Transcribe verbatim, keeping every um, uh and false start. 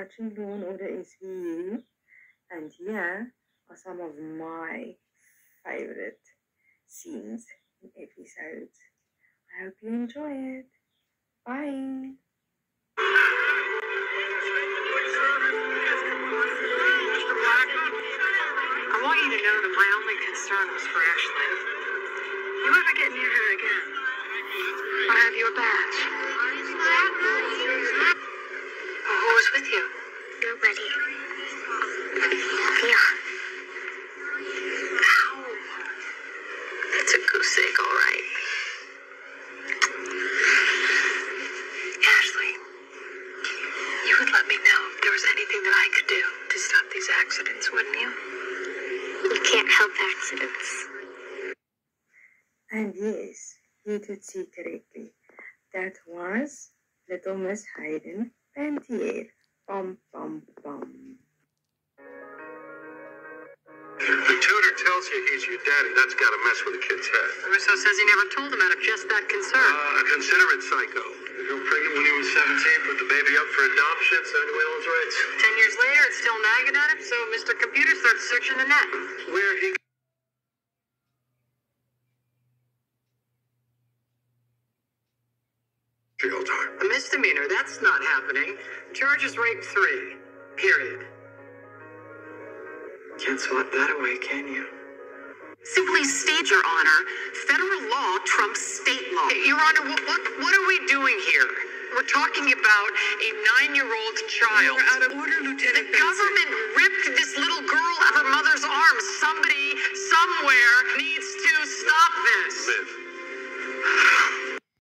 watching Law and Order S V U, and here are some of my favorite scenes and episodes. I hope you enjoy it. Bye. I want you to know that my only concern was for Ashley. You ever get near her again, I have your badge. Who was with you? Nobody. Yeah. Ow. That's a goose egg, all right. Ashley, you would let me know if there was anything that I could do to stop these accidents, wouldn't you? You can't help accidents. And yes, you did see correctly. That was Little Miss Hayden Pantier. Bum, bum, bum. The tutor tells you he's your daddy. That's got to mess with a kid's head. Russo says he never told him out of just that concern. Uh, consider it psycho. The girl pregnant when he was seventeen, put the baby up for adoption, so anyway, owns rights. Ten years later, it's still nagging at him, so Mister Computer starts searching the net. Where he... Jail time. A misdemeanor, that's not happening. Charges rape three. Period. Can't swat that away, can you? Simply state, Your Honor, federal law trumps state law. Your Honor, what, what, what are we doing here? We're talking about a nine-year-old child. We're out of order, Lieutenant The government ripped this little girl out of her mother's arms. Somebody, somewhere, needs to stop this. Smith.